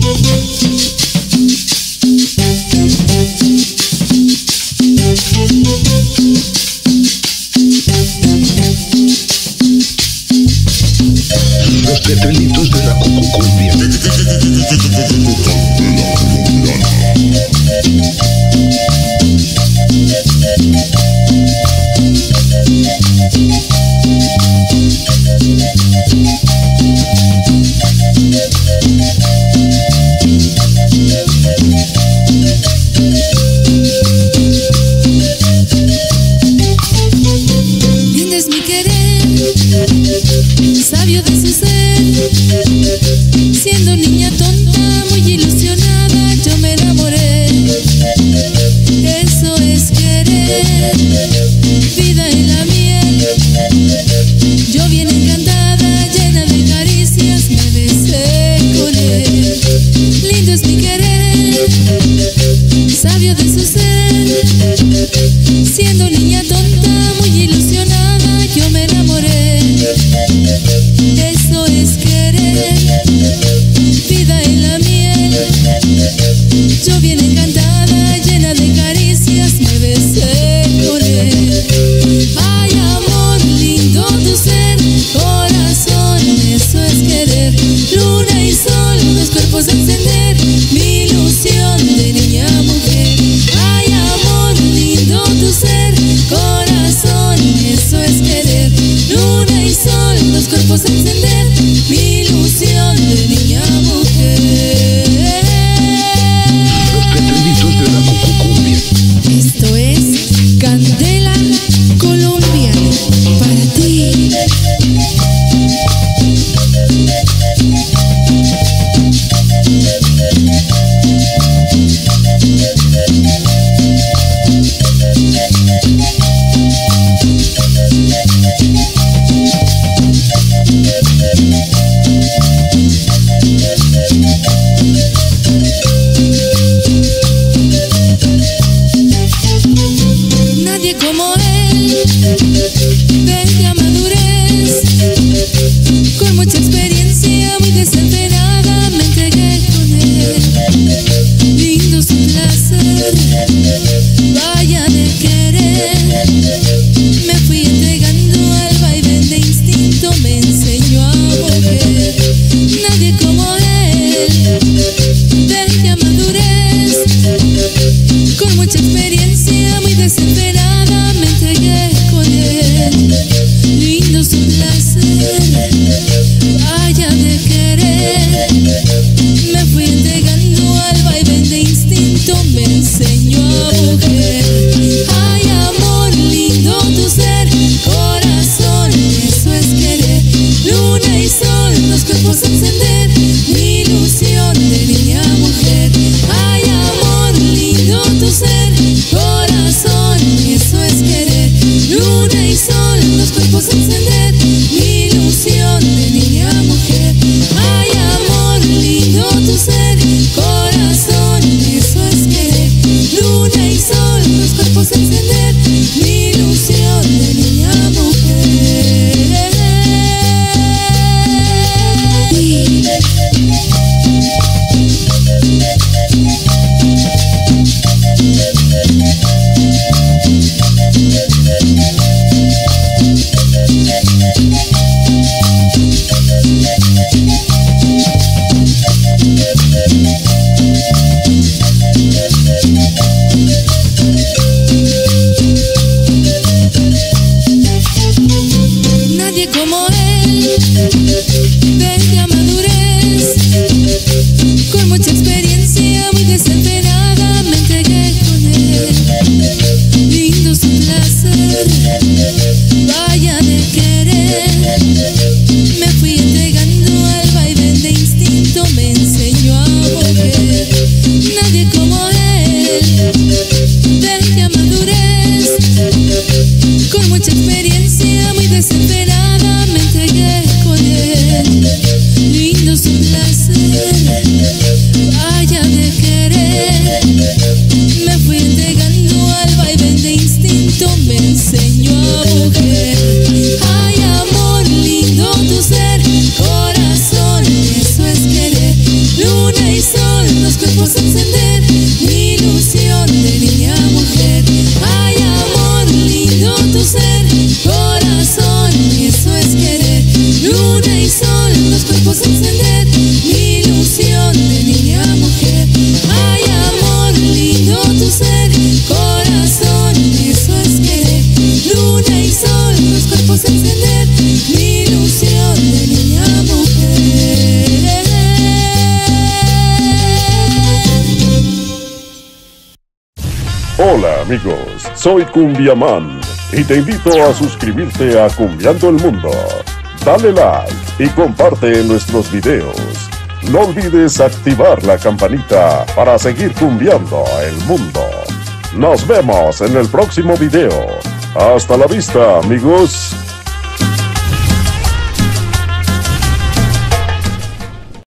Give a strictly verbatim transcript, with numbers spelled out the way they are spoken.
Los petelitos de la cucucumbia. Lindo es mi querer, sabio de su ser, siendo niña tonta, muy luna y sol, los cuerpos encender, mi ilusión de niña a mujer. Ay, amor, lindo tu ser, corazón, eso es querer. Luna y sol, los cuerpos encender, mi ilusión de niña a mujer. Ay, amor, lindo tu ser, corazón, eso es querer. Luna y sol, los cuerpos encender, mi ilusión de niña a mujer. Hola amigos, soy Cumbiaman y te invito a suscribirte a Cumbiando el Mundo. Dale like y comparte nuestros videos. No olvides activar la campanita para seguir cumbiando el mundo. Nos vemos en el próximo video. Hasta la vista, amigos.